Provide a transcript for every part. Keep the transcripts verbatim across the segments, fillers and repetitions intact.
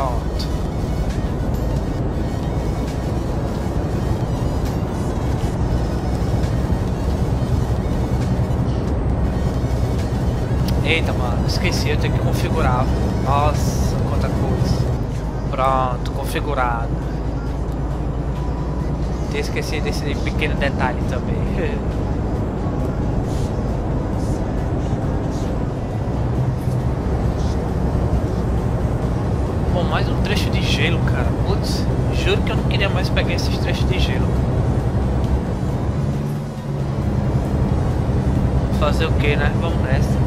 Pronto. Eita, mano, esqueci, eu tenho que configurar. Nossa, quanta coisa. Pronto, configurado. Tinha esquecido desse pequeno detalhe também. Bom, mais um trecho de gelo, cara. Putz, juro que eu não queria mais pegar esses trechos de gelo. Fazer o que, né? Vamos nessa.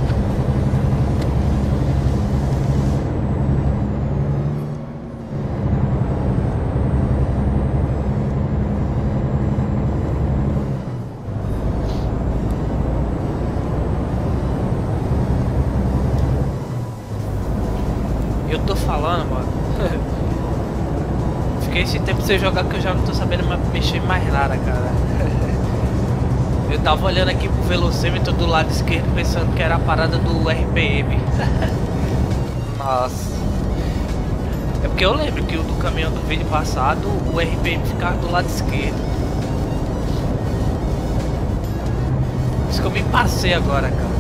Eu tô falando, mano. Fiquei esse tempo sem jogar que eu já não tô sabendo mexer mais nada, cara. Eu tava olhando aqui pro velocímetro do lado esquerdo pensando que era a parada do R P M. Nossa. É porque eu lembro que o do caminhão do vídeo passado, o R P M ficava do lado esquerdo. Isso que eu me passei agora, cara.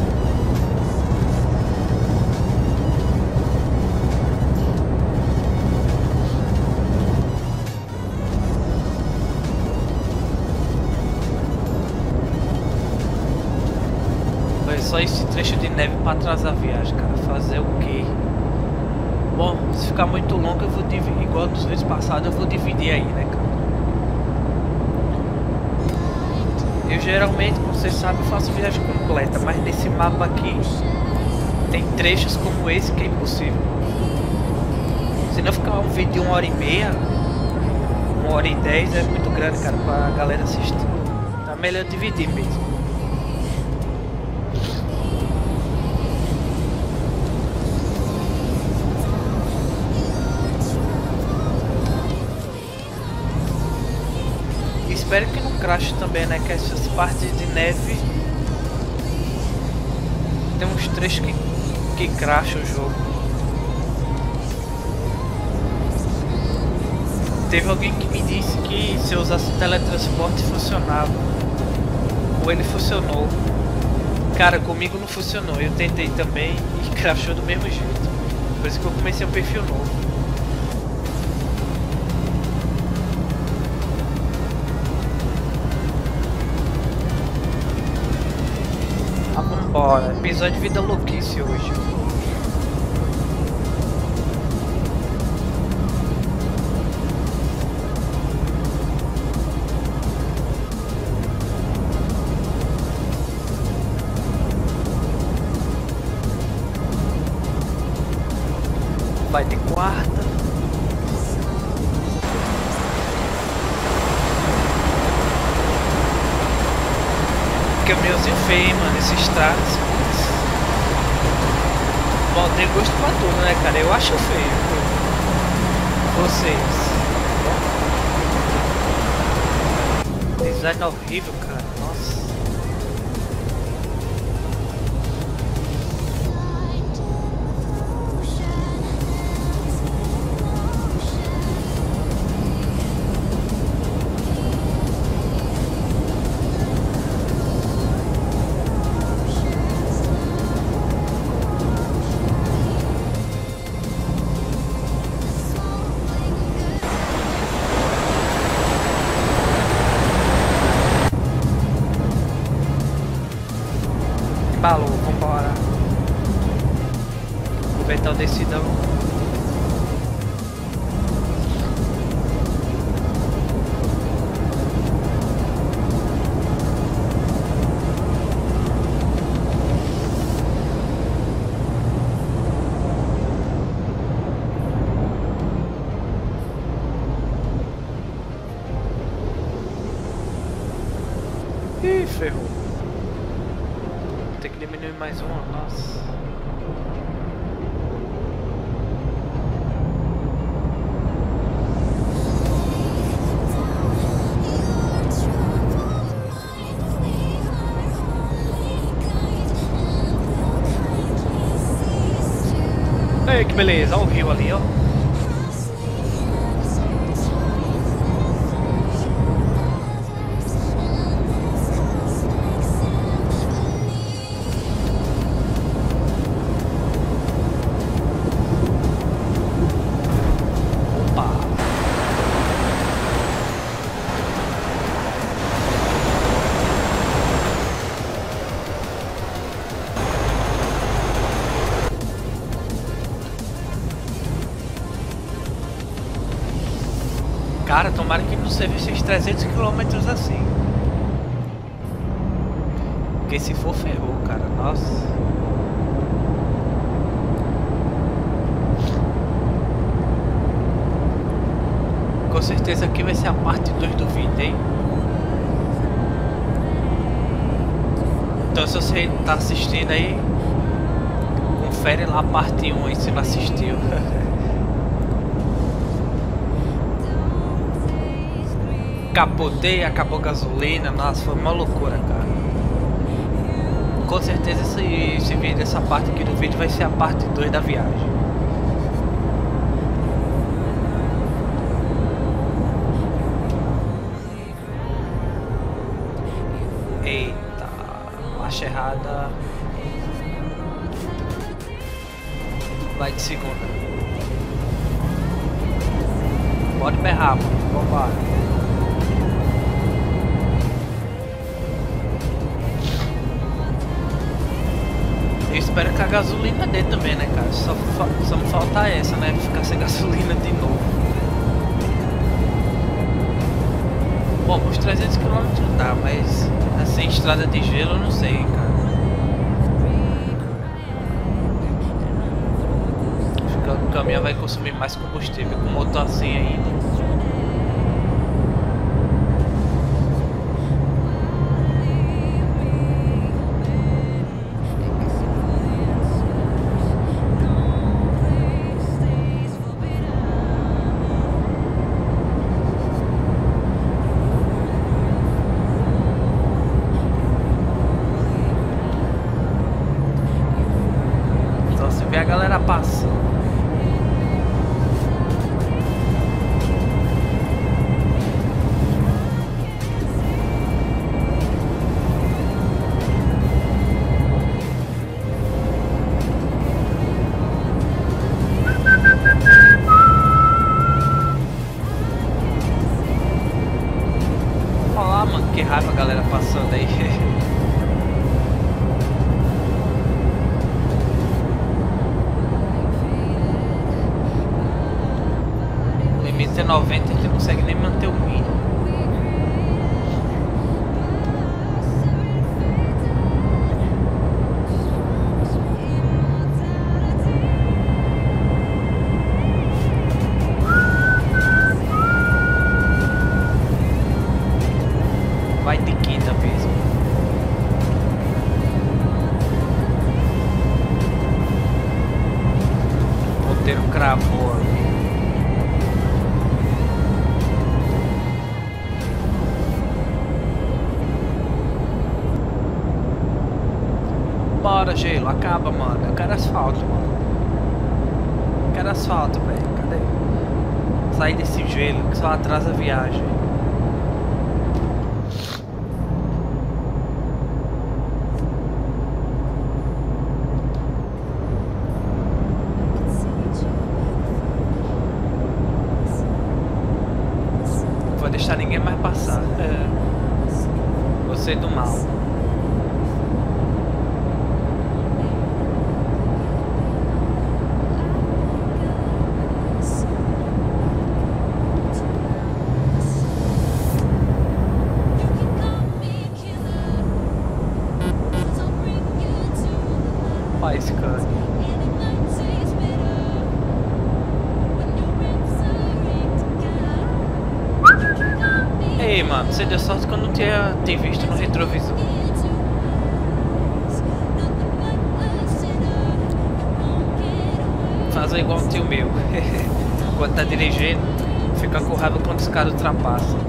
Só esse trecho de neve para atrasar a viagem, cara. Fazer o quê? Bom, se ficar muito longo eu vou dividir. Igual dos vezes passados eu vou dividir aí, né, cara? Eu geralmente, como vocês sabem, faço viagem completa. Mas nesse mapa aqui tem trechos como esse que é impossível. Se não ficar um vídeo de uma hora e meia, uma hora e dez é muito grande, cara, pra galera assistir. Tá melhor dividir mesmo. Espero que não crash também, né? Que essas partes de neve tem uns trechos que, que crasham o jogo. Teve alguém que me disse que se eu usasse teletransporte funcionava. Ou ele funcionou. Cara, comigo não funcionou. Eu tentei também e crashou do mesmo jeito. Por isso que eu comecei um perfil novo. Bora, episódio de vida louquice hoje. Vai ter quarta. Caminhãozinho feio, mano, esses estradas. Bom, tem gosto pra tudo, né, cara? Eu acho feio. Vocês. Design horrível, cara. Nossa. Balou, vambora. Aproveitar o decidão. Ih, ferrou. Tem que diminuir mais uma, nossa. Ei, que beleza, olha o rio ali, ó. Cara, tomara que não seja esses trezentos quilômetros assim. Porque se for, ferrou, cara. Nossa. Com certeza aqui vai ser a parte dois do vídeo, hein? Então se você tá assistindo aí, confere lá a parte um aí se não assistiu. Capotei, acabou a gasolina, nossa, foi uma loucura, cara. Com certeza esse, esse vídeo, essa parte aqui do vídeo vai ser a parte dois da viagem. Eita, marcha errada. Vai de segunda. Pode berrar, mano. Vambora. Eu espero que a gasolina dê também, né, cara? Só, só me falta essa, né? Ficar sem gasolina de novo. Bom, uns trezentos quilômetros dá, mas assim, estrada de gelo eu não sei, cara. Acho que o caminhão vai consumir mais combustível com o motor assim ainda. A galera passa. Olha lá, mano, que raiva a galera passando aí. noventa, a gente não consegue nem manter o mínimo. Vai de quinta mesmo. O ponteiro cravou ali. Bora, gelo, acaba, mano. Eu quero asfalto, mano. Eu quero asfalto, velho. Cadê? Sair desse gelo que só atrasa a viagem. Não vou deixar ninguém mais passar. É. Você do mal. Esse cara. Ei, mano, você deu sorte que eu não tinha te visto no retrovisor. Fazer igual um tio meu. Quando tá dirigindo, fica com raiva quando os caras ultrapassam.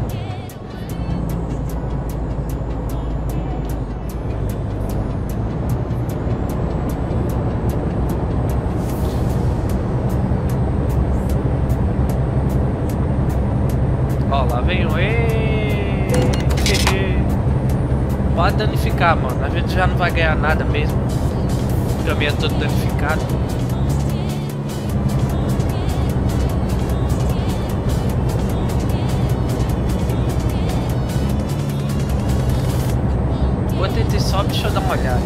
Ó, lá vem o e pode danificar, mano. A gente já não vai ganhar nada mesmo. O caminho é todo danificado. Enquanto a gente sobe, deixa eu dar uma olhada.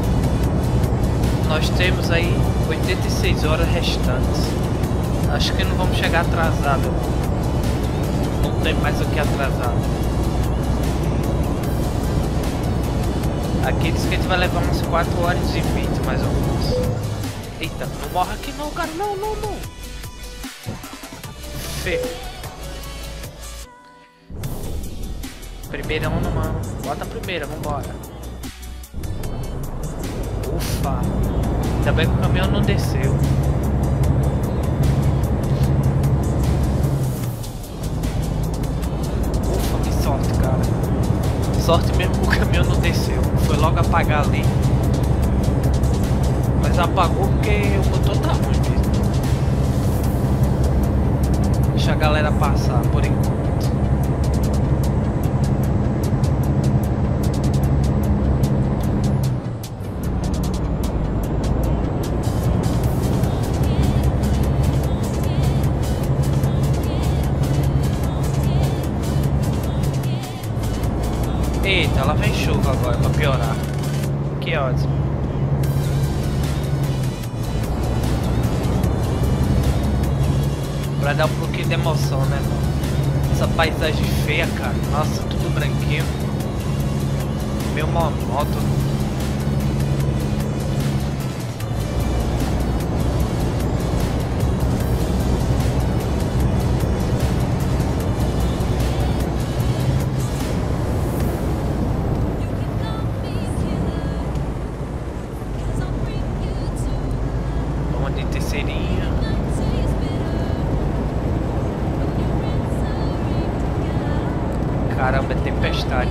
Nós temos aí oitenta e seis horas restantes. Acho que não vamos chegar atrasado. tem mais aqui atrasado. Aqui diz que a gente vai levar umas quatro horas e vinte mais ou menos. Eita, não morre aqui não, cara. Não, não, não. Ferro. Primeira onda, mano. Bota a primeira, vambora. Ufa. Ainda bem que o caminhão não desceu. Ufa, que sorte, cara. Sorte mesmo que o caminhão não desceu. Foi logo apagar ali. Mas apagou porque o motor tá ruim mesmo. Deixa a galera passar por enquanto. Eita, ela vem chuva agora pra piorar. Que ótimo. Pra dar um pouquinho de emoção, né, mano? Essa paisagem feia, cara. Nossa, tudo branquinho. Meio monótono. Caramba, é tempestade.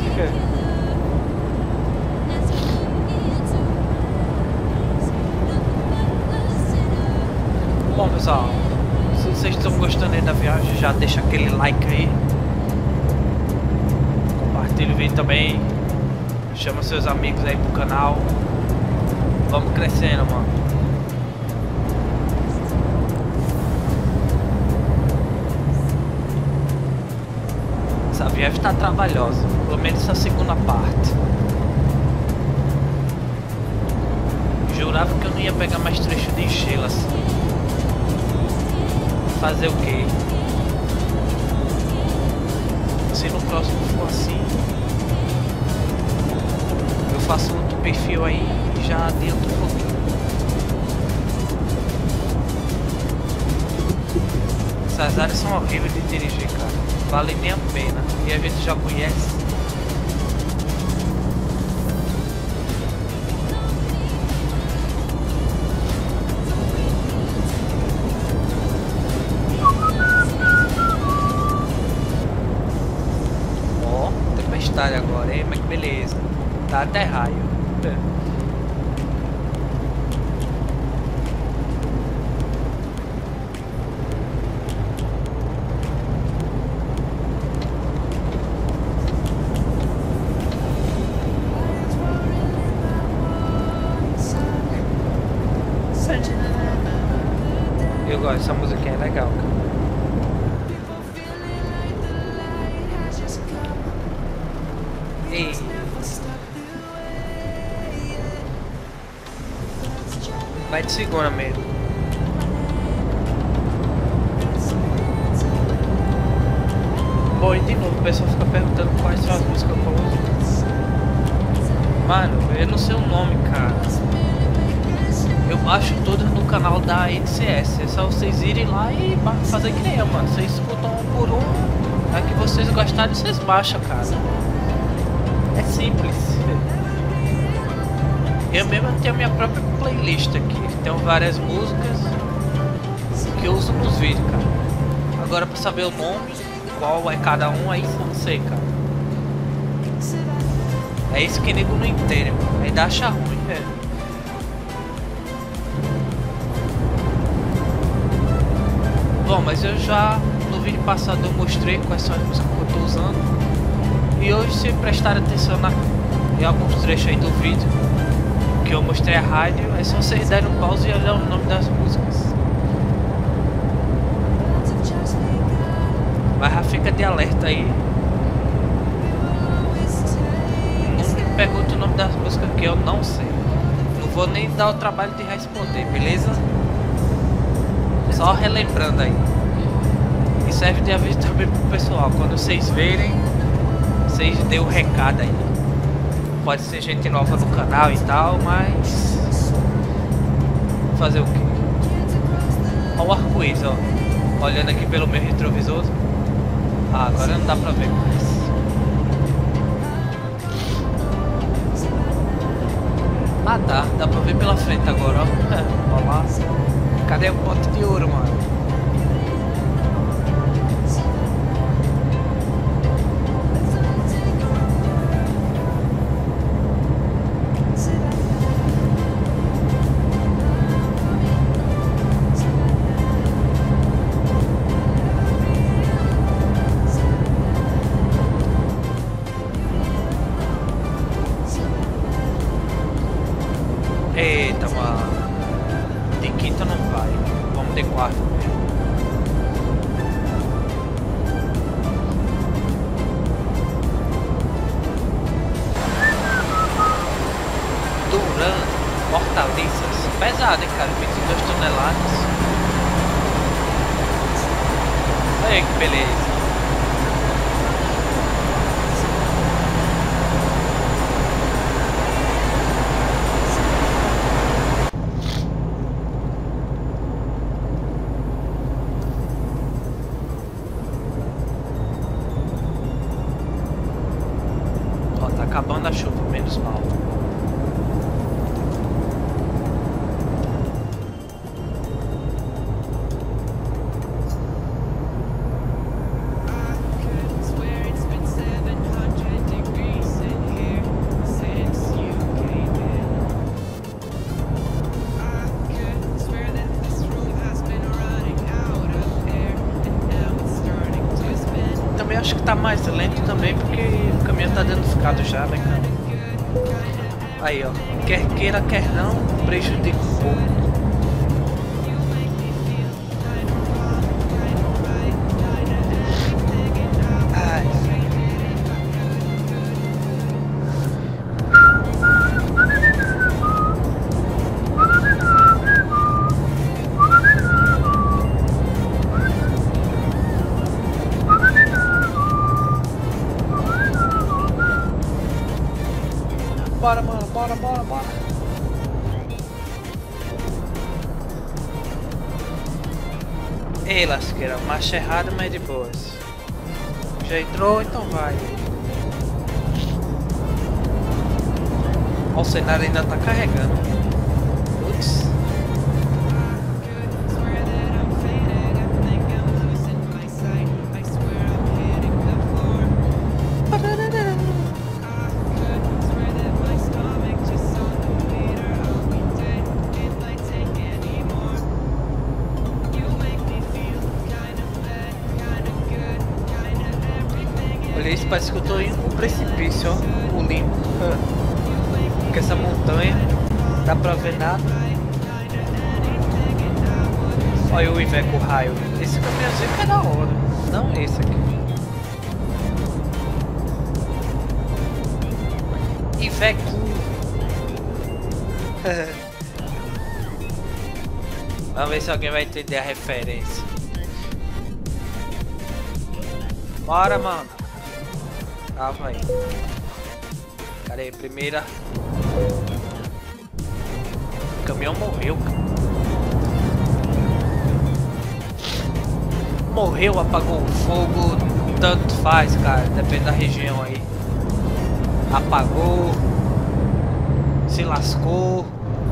Bom, pessoal, se vocês estão gostando aí da viagem, já deixa aquele like aí. Compartilha o vídeo também. Chama seus amigos aí pro canal. Vamos crescendo, mano. A viagem está trabalhosa, pelo menos essa segunda parte. Jurava que eu não ia pegar mais trecho de gelo assim. Fazer o quê? Se no próximo for assim, eu faço outro perfil aí e já adianto um pouquinho. Essas áreas são horríveis de dirigir, cara. Vale nem a pena. E a gente já conhece. Ó, oh, tempestade agora, hein? Mas que beleza. Tá até raio. Eu gosto, essa música é legal, cara. Ei. Vai de segunda mesmo. Bom, e de novo, o pessoal fica perguntando quais são as músicas que eu uso. Mano, eu não sei o nome, cara. Eu baixo todas no canal da N C S. É só vocês irem lá e fazer que nem eu, mano. Vocês escutam um por um. É que vocês gostarem, vocês baixam, cara. É simples. Eu mesmo tenho a minha própria playlist aqui. Tenho várias músicas que eu uso nos vídeos, cara. Agora pra saber o nome, qual é cada um, aí não sei, cara. É isso que nego não entende, mano. Aí dá achar ruim, velho. Bom, mas eu já no vídeo passado eu mostrei quais são as músicas que eu tô usando. E hoje, se prestarem atenção na, em alguns trechos aí do vídeo que eu mostrei a rádio, é só vocês derem um pause e olhar o nome das músicas. Mas já fica de alerta aí. Não me pergunta o nome das músicas que eu não sei. Não vou nem dar o trabalho de responder, beleza? Só relembrando aí. serve de aviso também pro pessoal. Quando vocês verem, vocês dêem o recado aí. Pode ser gente nova no canal e tal, mas... fazer o quê? Olha o arco-íris, ó. Olhando aqui pelo meu retrovisor. Ah, agora não dá pra ver mais. Ah, tá. Dá pra ver pela frente agora, ó. Olha lá. Cadê o pote de ouro, mano? Eita, mano. De quinta não vai. Vamos de quarta mesmo. Duran, hortaliças. Pesado, hein, cara? vinte e duas toneladas. Olha aí que beleza. Acabando a chuva, menos mal. Também acho que tá mais lento também porque o caminhão tá danificado já, né, cara? Aí, ó. Quer queira, quer não, prejudica um pouco. Ai. Bora, mano, bora, bora, bora. Ei, lasqueira, marcha errada, mas de boas. Já entrou, então vai. Ó, o cenário ainda tá carregando. Putz. Olha isso, parece que eu tô indo pro precipício, ó, pulinho. Porque essa montanha, dá pra ver nada. Olha o Iveco raio. Esse caminhãozinho que é da hora, não esse aqui. Iveco. Vamos ver se alguém vai entender a referência. Bora, mano. Calma aí. Cadê a primeira? O caminhão morreu. Morreu, apagou o fogo. Tanto faz, cara. Depende da região aí. Apagou. Se lascou.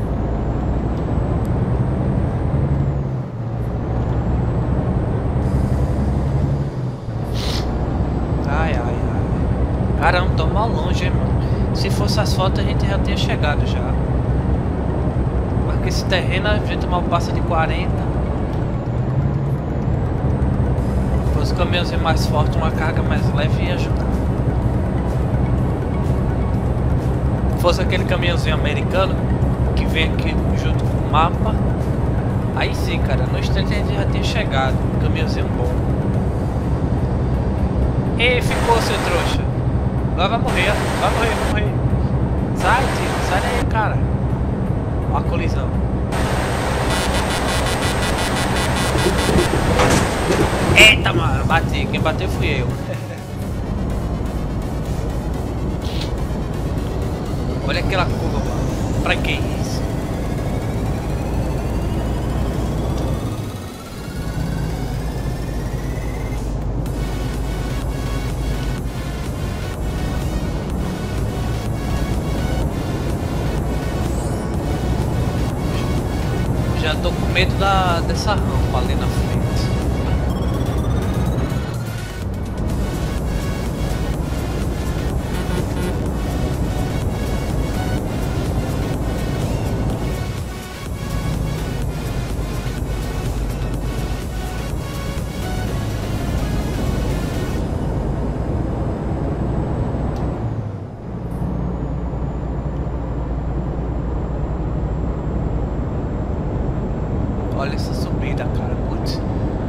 Ai, ai, ai. Caramba, tô mal longe, hein, mano. Se fosse as fotos a gente já tinha chegado já. Porque esse terreno a gente mal passa de quarenta. Se fosse caminhãozinho mais forte, uma carga mais leve ia ajudar. Se fosse aquele caminhãozinho americano que vem aqui junto com o mapa, aí sim, cara, no instante a gente já tinha chegado. Caminhãozinho bom. E ficou, seu trouxa. Agora vai morrer, vai morrer, vai morrer. Sai, tio, sai daí, cara. Ó a colisão. Eita, mano, bati. Quem bateu fui eu. Olha aquela curva, mano. Pra que isso? Já tô com medo da, dessa rampa ali na frente. Olha essa subida, cara, putz.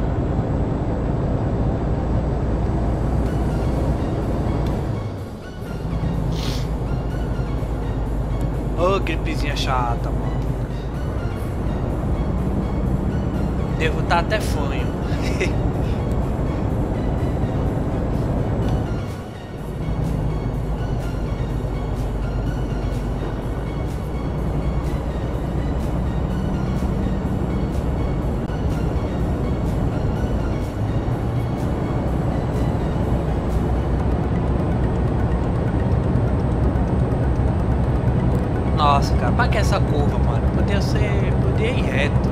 Ô, oh, gripezinha chata, mano. Devo estar até fanho. Nossa, cara, pra que essa curva, mano? Podia ser... podia ir reto.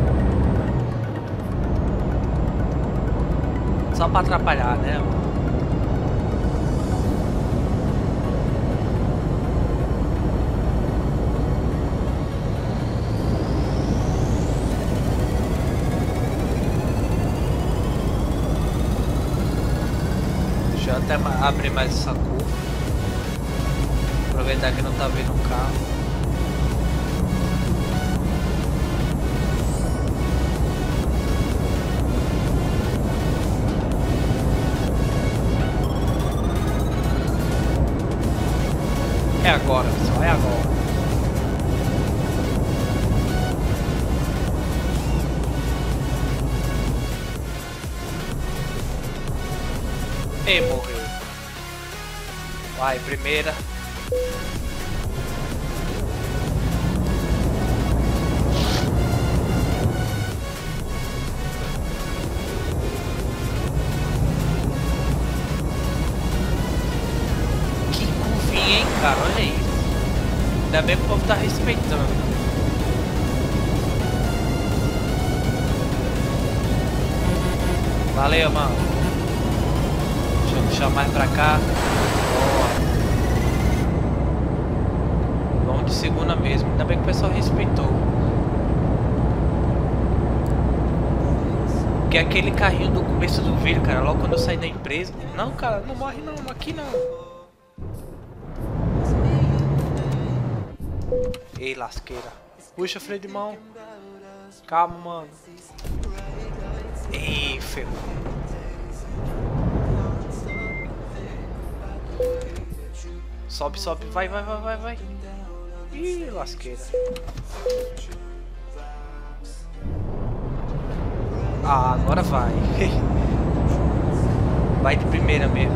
Só pra atrapalhar, né, mano? Deixa eu até abrir mais essa curva. Aproveitar que não tá vendo o carro. É agora, pessoal, é agora. E morreu. Vai, primeira. Cara, olha isso. Ainda bem que o povo tá respeitando. Valeu, mano. Deixa eu puxar mais pra cá. Boa. Vamos de segunda mesmo. Ainda bem que o pessoal respeitou. Que é aquele carrinho do começo do vídeo, cara. Logo quando eu saí da empresa. Não, cara, não morre não. Aqui não. Ei, lasqueira. Puxa, freio de mão. Calma, mano. Ei, ferro. Sobe, sobe. Vai, vai, vai, vai, vai. Ih, lasqueira. Ah, agora vai. Vai de primeira mesmo.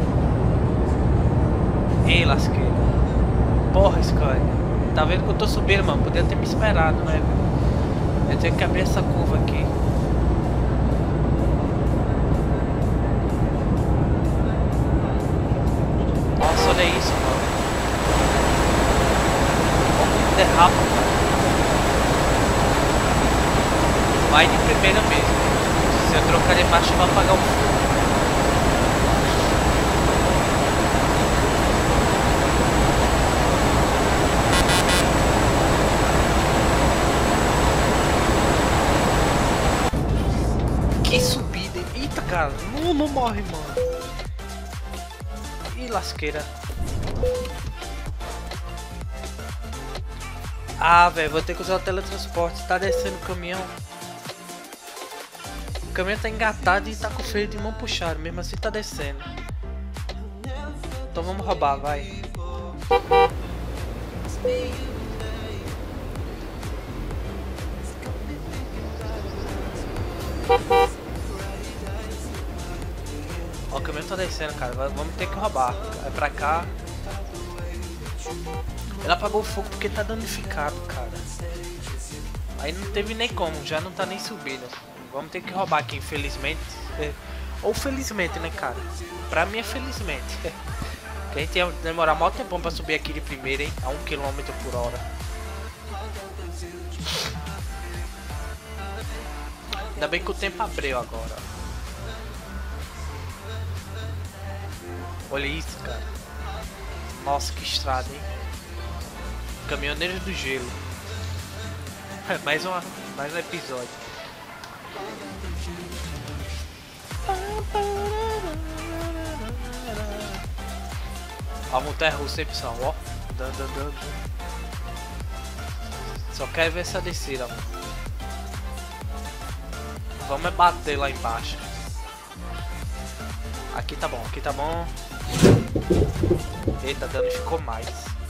Ei, lasqueira. Porra, Scania. Tá vendo que eu tô subindo, mano? Podia ter me esperado, né? Eu tenho que abrir essa curva aqui. Nossa, olha isso, mano. Olha como derrapa, cara. Vai de primeira mesmo. Se eu trocar de marcha, vai apagar o fogo. Que subida. Eita, cara. Não, não morre, mano. Ih, lasqueira. Ah, velho. Vou ter que usar o teletransporte. Tá descendo o caminhão. O caminhão tá engatado e tá com o freio de mão puxado. Mesmo assim tá descendo. Então vamos roubar, vai. Ó, o caminhão tá descendo, cara. Vamos ter que roubar. É pra cá. Ele apagou o fogo porque tá danificado, cara. Aí não teve nem como, já não tá nem subindo. Vamos ter que roubar aqui, infelizmente. É. Ou felizmente, né, cara? Pra mim é felizmente. Porque a gente ia demorar mó tempão pra subir aqui de primeira, hein? A um quilômetro por hora. Ainda bem que o tempo abriu agora. Olha isso, cara. Nossa, que estrada, hein? Caminhoneiros do gelo. mais, uma, mais um episódio. A montanha russa, pessoal, ó. Dando, dando. Só quero ver essa descida, mano. Vamos é bater lá embaixo. Aqui tá bom, aqui tá bom. Eita, danificou mais.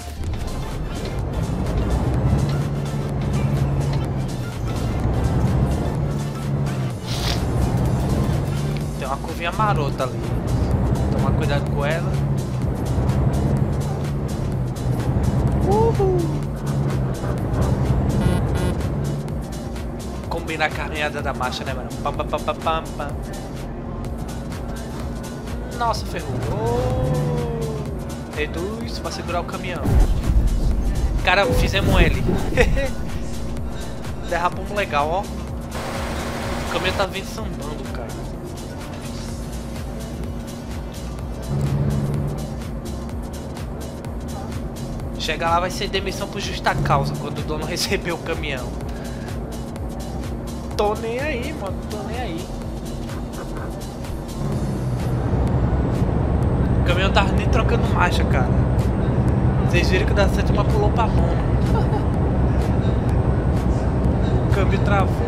Tem uma curvinha marota ali. Tomar cuidado com ela. Uhul. Combinar a caminhada da marcha, né, mano? Pam, pam, pam, pam, pam, pam. Nossa, ferrou. Oh. Reduz pra segurar o caminhão. Cara, fizemos um L. Derrapamos legal, ó. O caminhão tá vindo sambando, cara. Chega lá, vai ser demissão por justa causa quando o dono receber o caminhão. Tô nem aí, mano. Tô nem aí. O caminhão tava nem trocando marcha, cara. Vocês viram que o da sétima pulou pra mão. O câmbio travou.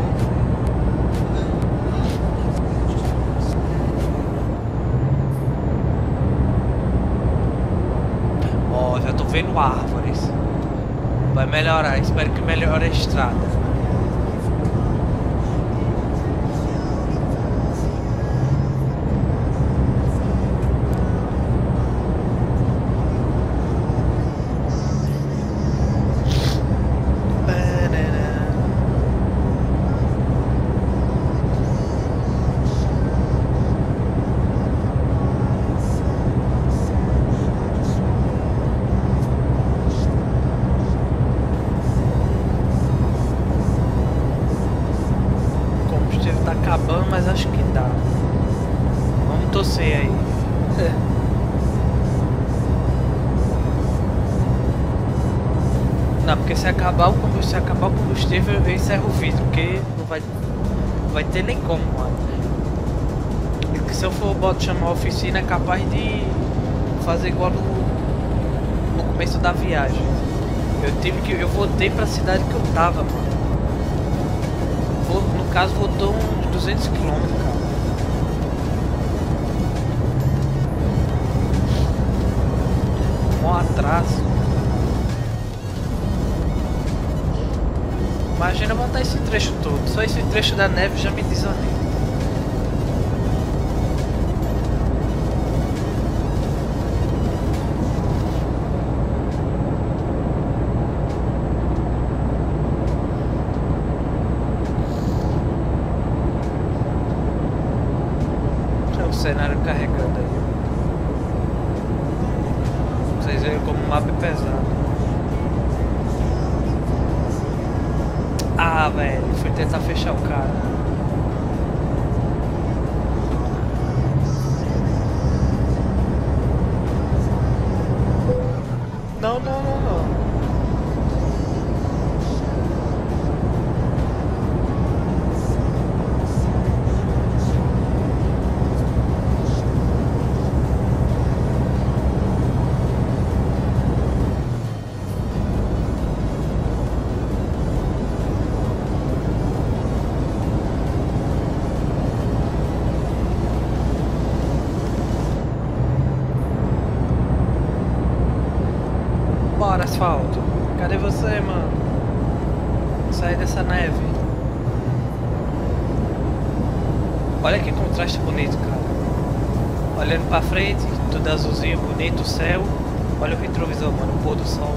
Ó, oh, já tô vendo árvores. Vai melhorar, espero que melhore a estrada. Acabando, mas acho que dá. Vamos torcer aí. Não, porque se acabar o combustível, se acabar o combustível, eu encerro o vídeo, porque não vai, não vai ter nem como, mano. E se eu for botar, chamar a oficina, é capaz de fazer igual no, no começo da viagem. Eu tive que, eu voltei pra cidade que eu tava, mano. Vou, no caso, voltou uns duzentos quilômetros, cara. Um atraso. Imagina montar esse trecho todo. Só esse trecho da neve já me desanima. O cenário carregando aí. Vocês veem como o mapa é pesado. Ah, velho, fui tentar fechar o cara. Não, não, não, não. Bora, asfalto. Cadê você, mano? Sai dessa neve. Olha que contraste bonito, cara. Olhando pra frente, tudo azulzinho, bonito, o céu. Olha o retrovisor, mano, o pôr do sol.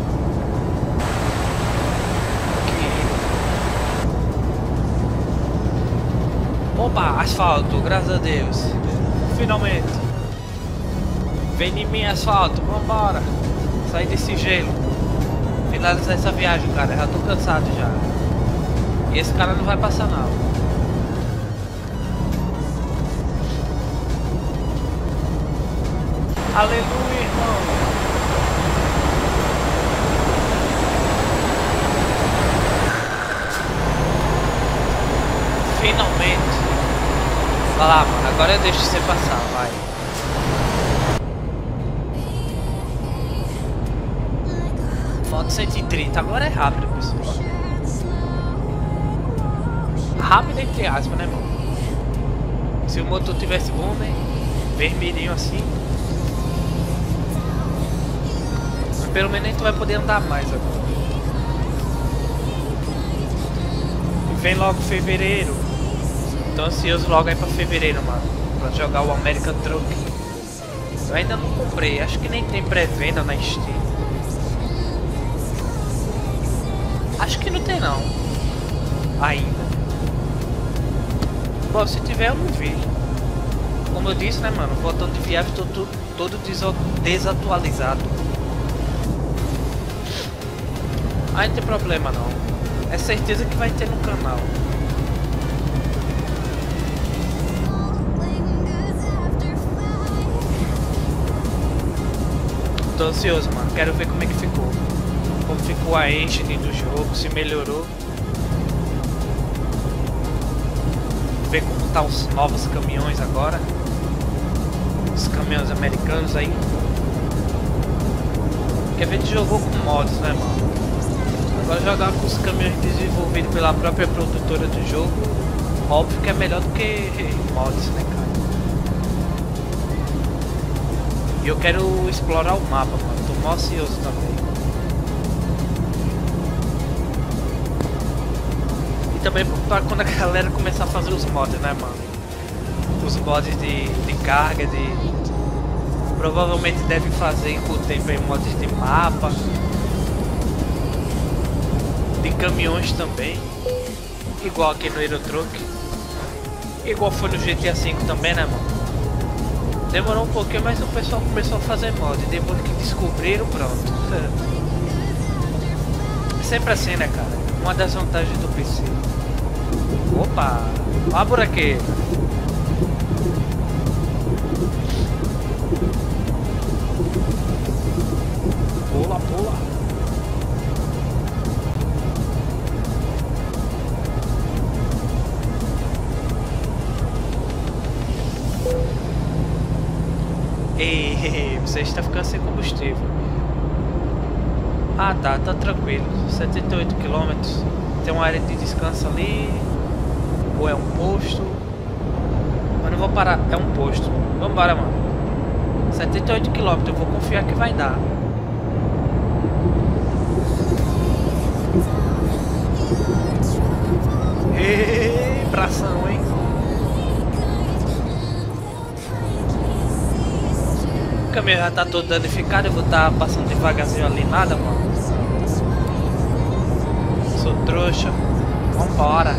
Que... Opa, asfalto, graças a Deus. Finalmente. Vem em mim, asfalto, vambora. Sair desse gelo. Finalizar essa viagem, cara, já tô cansado já. E esse cara não vai passar não. Aleluia, irmão. Finalmente. Vai lá, mano. Agora eu deixo você passar, vai. Falta cento e trinta. Agora é rápido, pessoal. Rápido entre aspas, né, mano? Se o motor tivesse bom, né? Vermelhinho assim. Mas pelo menos a gente vai poder andar mais agora. E vem logo fevereiro. Tô ansioso logo aí pra fevereiro, mano. Pra jogar o American Truck. Eu ainda não comprei. Acho que nem tem pré-venda na Steam. Acho que não tem não. Ainda. Bom, se tiver eu não vi. Como eu disse, né, mano? Voltando de viagem, tô tudo, todo desatualizado. Aí não tem problema não. É certeza que vai ter no canal. Tô ansioso, mano. Quero ver como é que ficou. Como ficou a engine do jogo, se melhorou. Ver como tá os novos caminhões agora. Os caminhões americanos aí. Porque a gente jogou com mods, né, mano? Agora jogar com os caminhões desenvolvidos pela própria produtora do jogo, óbvio que é melhor do que mods, né, cara? E eu quero explorar o mapa, mano. Tô mó ansioso também. E também pra quando a galera começar a fazer os mods, né, mano? Os mods de, de carga, de... Provavelmente devem fazer com o tempo aí mods de mapa. De caminhões também. Igual aqui no Euro Truck. Igual foi no G T A cinco também, né, mano? Demorou um pouquinho, mas o pessoal começou a fazer mod. Depois que descobriram, pronto. É sempre assim, né, cara? Uma das vantagens do P C. Opa! Olha a buraqueira. Pula, pula. Ei, você está ficando sem combustível. Ah, tá, tá tranquilo. setenta e oito quilômetros. Tem uma área de descanso ali. Ou é um posto. Mas não vou parar, é um posto. Vambora, mano. setenta e oito quilômetros, eu vou confiar que vai dar. Ei, bração, hein? O caminhão já tá todo danificado, eu vou estar tá passando devagarzinho ali, nada, mano. Sou trouxa. Vambora.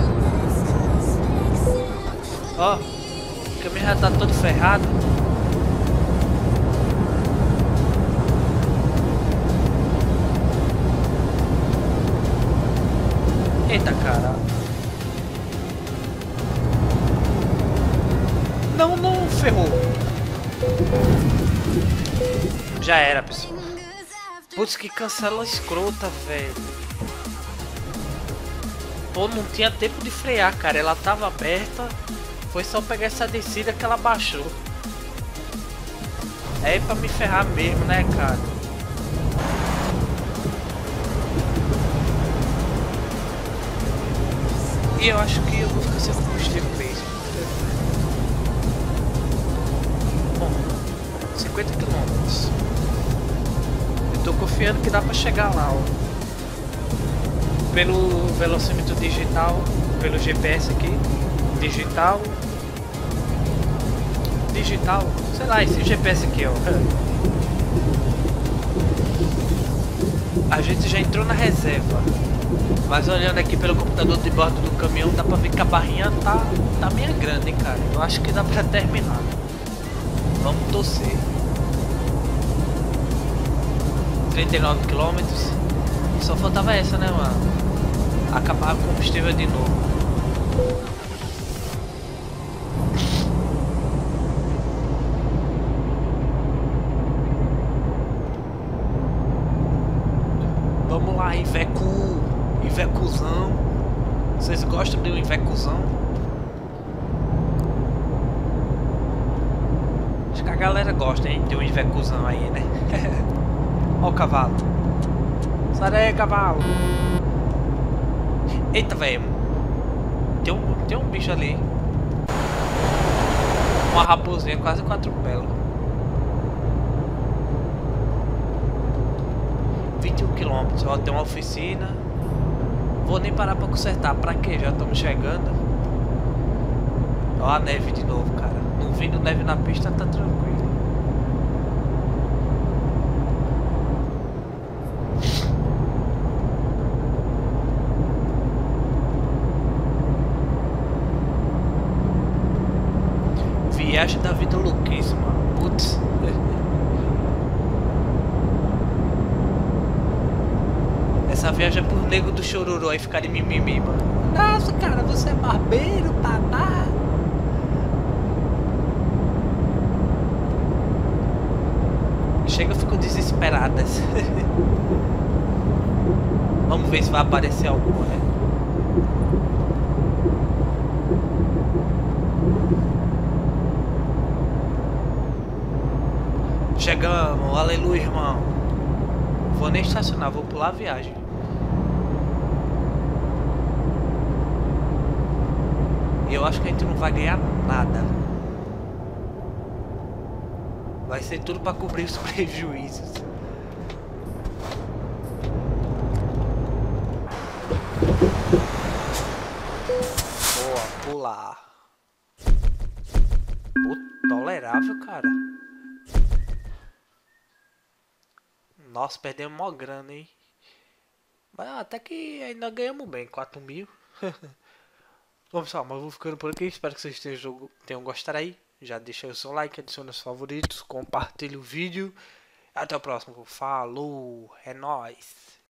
Ó, o caminhão já tá todo ferrado. Eita, cara. Não, não, ferrou. Já era, pessoal. Putz, que cancela escrota, velho. Pô, não tinha tempo de frear, cara. Ela tava aberta. Foi só pegar essa descida que ela baixou. É pra me ferrar mesmo, né, cara? E eu acho que eu vou ficar sem combustível mesmo. Bom, cinquenta quilômetros. Eu tô confiando que dá pra chegar lá, ó. Pelo velocímetro digital, pelo G P S aqui, digital, digital. Sei lá, esse G P S aqui, ó. A gente já entrou na reserva. Mas olhando aqui pelo computador de bordo do caminhão, dá pra ver que a barrinha tá, tá meio grande, hein, cara. Eu acho que dá pra terminar. Vamos torcer. trinta e nove quilômetros. Só faltava essa, né, mano? Acabar com o combustível de novo. Vamos lá, Iveco. Ivecuzão. Vocês gostam de um Ivecuzão? Acho que a galera gosta, hein, de um Ivecuzão aí, né? Ó o cavalo. Sai daí, cavalo. Eita, velho. Tem um, tem um bicho ali. Uma raposinha quase que atropela. vinte e um quilômetros. Ó, tem uma oficina. Vou nem parar pra consertar. Pra quê? Já estamos chegando. Ó a neve de novo, cara. Não vindo neve na pista, tá tranquilo. Viagem da vida louquíssima. Putz. Essa viagem é por nego do chororô aí ficar de mimimi, mano. Nossa, cara, você é barbeiro, babá. Chega, eu fico desesperadas. Vamos ver se vai aparecer alguma, né? Chegamos, aleluia, irmão. Vou nem estacionar, vou pular a viagem. E eu acho que a gente não vai ganhar nada. Vai ser tudo pra cobrir os prejuízos. Boa, pular. Pô, tolerável, cara. Nossa, perdemos mó grana, hein? Mas até que ainda ganhamos bem, quatro mil. Bom, pessoal, mas eu vou ficando por aqui. Espero que vocês tenham gostado aí. Já deixa o seu like, adicione os favoritos, compartilhe o vídeo. Até o próximo. Falou, é nóis.